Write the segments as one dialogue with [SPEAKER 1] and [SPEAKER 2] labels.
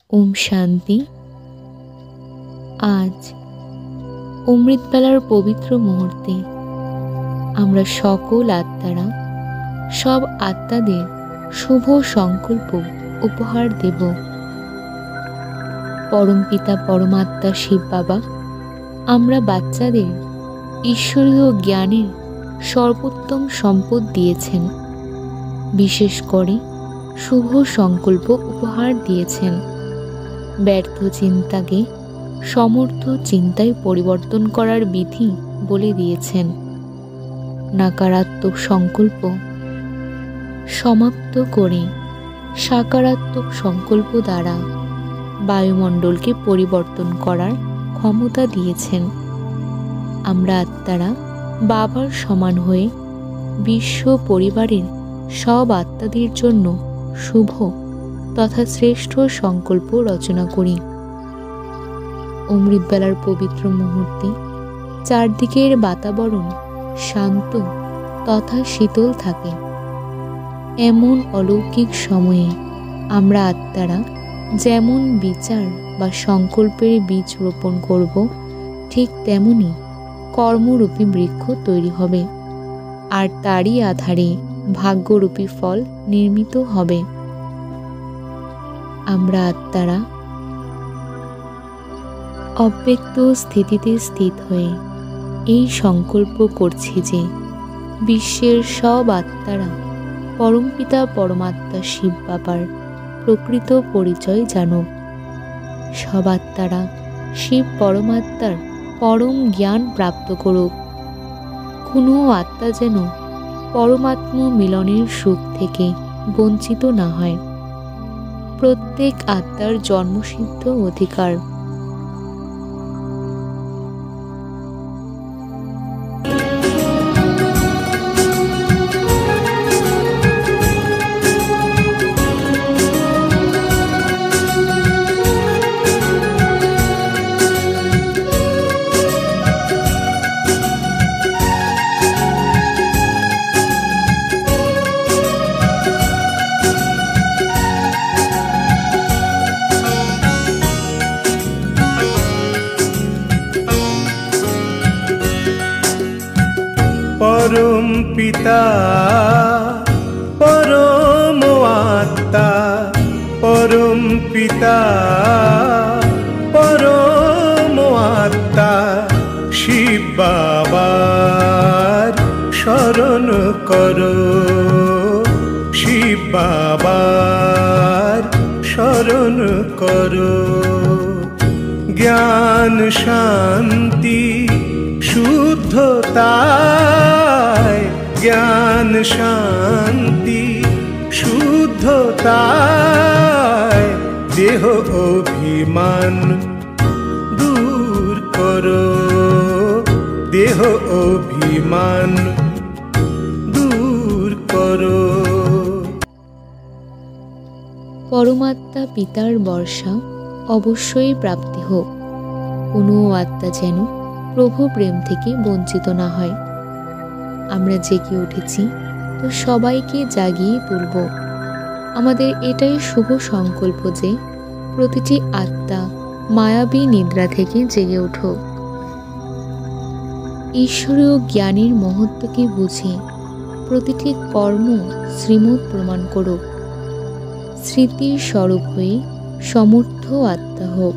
[SPEAKER 1] ওম শান্তি। আজ অমৃতবেলার পবিত্র মুহূর্তে আমরা সকল আত্মারা সব আত্মাদের শুভ সংকল্প উপহার দেব। পরমপিতা পরমাত্মা শিব বাবা আমরা বাচ্চাদের ঈশ্বরীয় জ্ঞানের সর্বোত্তম সম্পদ দিয়েছেন, বিশেষ করে শুভ সংকল্প উপহার দিয়েছেন। ব্যর্থ চিন্তাকে সমর্থ চিন্তায় পরিবর্তন করার বিধি বলে দিয়েছেন। নকারাত্মক সংকল্প সমাপ্ত করে সাকারাত্মক সংকল্প দ্বারা বায়ুমণ্ডলকে পরিবর্তন করার ক্ষমতা দিয়েছেন। আমরা আত্মারা বাবার সমান হয়ে বিশ্ব পরিবারের সব আত্মাদের জন্য শুভ তথা শ্রেষ্ঠ সংকল্প রচনা করি। অমৃতবেলার পবিত্র মুহূর্তে চারদিকের বাতাবরণ শান্ত তথা শীতল থাকে। এমন অলৌকিক সময়ে আমরা আত্মারা যেমন বিচার বা সংকল্পের বীজ রোপণ করব, ঠিক তেমনি কর্মরূপী বৃক্ষ তৈরি হবে, আর তারই আধারে ভাগ্যরূপী ফল নির্মিত হবে। আমরা আত্মারা অব্যক্ত স্থিতিতে স্থিত হয়ে এই সংকল্প করছি যে বিশ্বের সব আত্মারা পরমপিতা পরমাত্মা শিব বাবার প্রকৃত পরিচয় জানুক। সব আত্মারা শিব পরমাত্মার পরম জ্ঞান প্রাপ্ত করুক। কোনো আত্মা যেন পরমাত্ম মিলনের সুখ থেকে বঞ্চিত না হয়। প্রত্যেক আত্মার জন্মসিদ্ধ অধিকার।
[SPEAKER 2] পরম পিতা পরম আত্মা, পরম পিতা পরম আত্মা শিব বাবার শরণ করো, শিব বাবার শরণ করো। জ্ঞান শান্তি শুদ্ধতায়, জ্ঞান শান্তি শুদ্ধতায় দেহ অভিমান দূর করো, দেহ অভিমান দূর করো।
[SPEAKER 1] পরমাত্মা পিতার বর্ষা অবশ্যই প্রাপ্তি হোক। কোনো আত্মা যেন প্রভু প্রেম থেকে বঞ্চিত না হয়। আমরা জেগে উঠেছি তো সবাইকে জাগিয়ে তুলব। আমাদের এটাই শুভ সংকল্প যে প্রতিটি আত্মা মায়াবী নিদ্রা থেকে জেগে উঠুক। ঈশ্বরীয় জ্ঞানের মহত্বকে বুঝে প্রতিটি কর্ম শ্রীমৎ প্রমাণ করুক। স্মৃতির স্বরূপ হয়ে সমর্থ আত্মা হোক।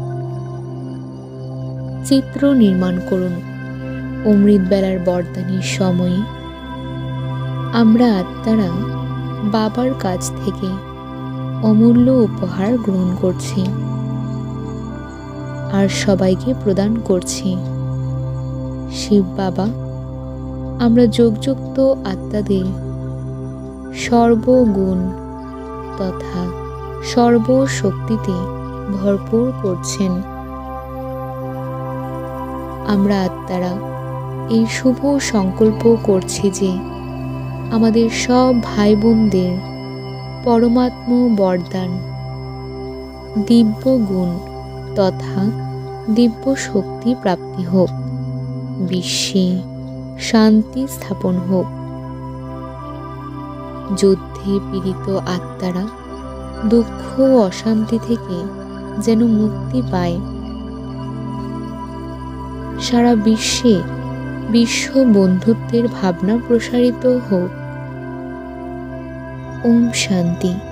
[SPEAKER 1] চিত্র নির্মাণ করুন। অমৃতবেলার বরদানের সময়ে আমরা আত্মারা বাবার কাছ থেকে অমূল্য উপহার গ্রহণ করছি আর সবাইকে প্রদান করছি। শিব বাবা আমরা যোগযুক্ত আত্মাদের সর্বগুণ তথা সর্বশক্তিতে ভরপুর করছেন। আমরা আত্মারা এই শুভ সংকল্প করছি যে আমাদের সব ভাই বোনদের পরমাত্ম বরদান, দিব্য গুণ তথা দিব্য শক্তি প্রাপ্তি হোক। বিশ্বে শান্তি স্থাপন হোক। যুদ্ধে পীড়িত আত্মারা দুঃখ ও অশান্তি থেকে যেন মুক্তি পায়। সারা বিশ্বে বিশ্ব বন্ধুত্বের ভাবনা প্রসারিত হোক। ওম শান্তি।